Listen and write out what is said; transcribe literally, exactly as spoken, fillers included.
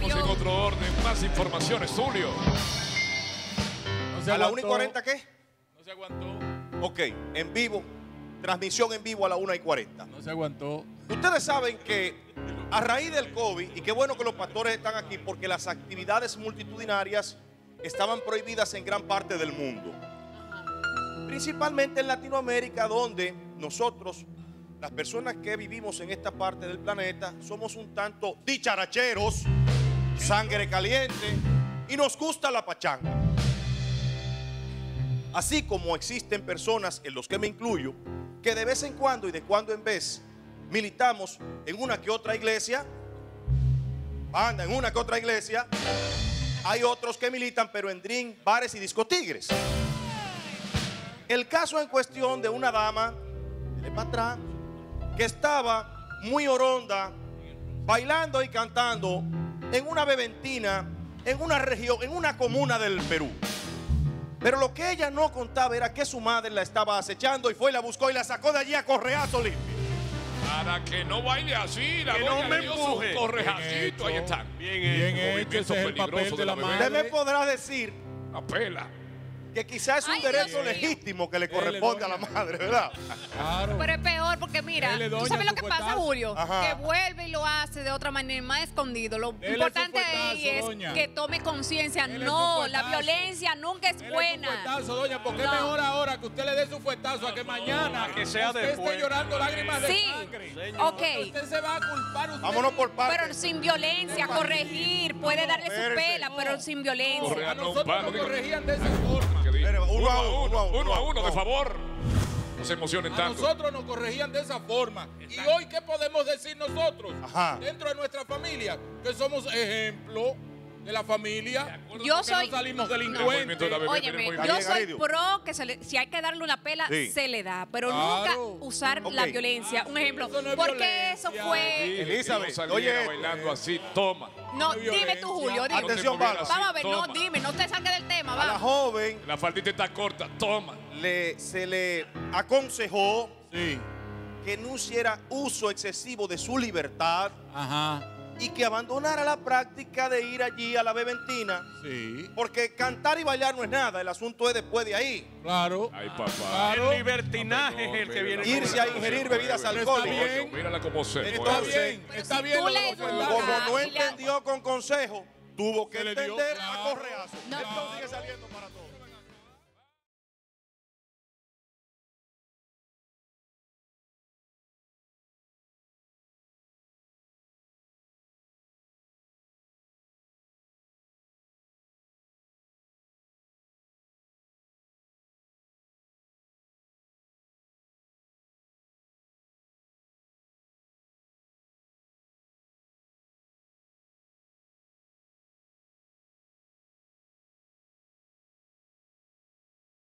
Vamos en otro orden. Más informaciones, Julio. No ¿A la una y cuarenta qué? No se aguantó. Ok, en vivo. Transmisión en vivo a la una y cuarenta. No se aguantó. Ustedes saben que a raíz del COVID, y qué bueno que los pastores están aquí, porque las actividades multitudinarias estaban prohibidas en gran parte del mundo. Principalmente en Latinoamérica, donde nosotros, las personas que vivimos en esta parte del planeta, somos un tanto dicharacheros, sangre caliente, y nos gusta la pachanga. Así como existen personas, en los que me incluyo, que de vez en cuando y de cuando en vez militamos en una que otra iglesia, anda en una que otra iglesia, hay otros que militan pero en drink, bares y discotigres. El caso en cuestión de una dama de para atrás que estaba muy oronda, bailando y cantando en una beventina, en una región, en una comuna del Perú. Pero lo que ella no contaba era que su madre la estaba acechando y fue y la buscó y la sacó de allí a correazo limpio. Para que no baile así, la que doña no me le dio empuje. su correjacito. Ahí están. Bien, bien hecho, ese es el papel de la madre. Usted me podrá decir Apela. que quizás es un Ay, derecho Dios legítimo que le Dele, corresponde a doña. la madre, ¿verdad? Claro. Pero es peor porque mira, Dele, tú doña, sabes lo su que pasa, fuetazo. Julio, Ajá. que vuelve y lo hace de otra manera, más escondido. Lo Dele importante su fuetazo, ahí es doña. que tome conciencia. Dele No, su la fuetazo. violencia nunca es Dele buena. su fuetazo, doña, porque es No. mejor ahora que usted le dé su fuetazo a que mañana que sea usted después. esté llorando lágrimas de Sí, sangre. ok. Usted se va a culpar usted. Vámonos por partes. Pero sin violencia, corregir, puede darle su espérese. pela, pero sin violencia. Correa. A No, nosotros palo, nos digo. corregían de esa forma. Espere, uno Uno a a uno, uno, uno uno a uno, de uno. favor. No se emocionen A tanto. nosotros nos corregían de esa forma. Y hoy, ¿qué podemos decir nosotros? Ajá. Dentro de nuestra familia, que somos ejemplo de la familia. Yo que soy. no salimos no, delincuentes. de la bebé, Óyeme, tiene muy yo bien. soy Aridio. pro que se le- si hay que darle una pela, Sí. se le da. Pero Claro. nunca usar Ok. la violencia. Un ejemplo. Eso no es porque eso violencia. fue. Elizabeth, No saliera oye, bailando así, toma. No, No es dime violencia. tú, Julio. Dime. Atención, No te movieras Bárbara. así, Vamos a ver, no, toma. dime, no te salgas del tema, a la vamos. joven La faldita está corta, toma. le, se le aconsejó Sí. que no hiciera uso excesivo de su libertad Ajá. y que abandonara la práctica de ir allí a la beventina, Sí. porque cantar y bailar no es nada, el asunto es después de ahí. Claro. Ay, papá. Claro. El libertinaje es el que viene. Irse a ingerir bebidas Pero está alcohólicas. bien. Mírala como se Está Entonces, bien. Pero Está si bien. tú lo le de los educas, fuetazos. Como no y le- entendió con consejo, tuvo que Se le dio, entender claro. a correazo. No. Esto sigue saliendo para todos.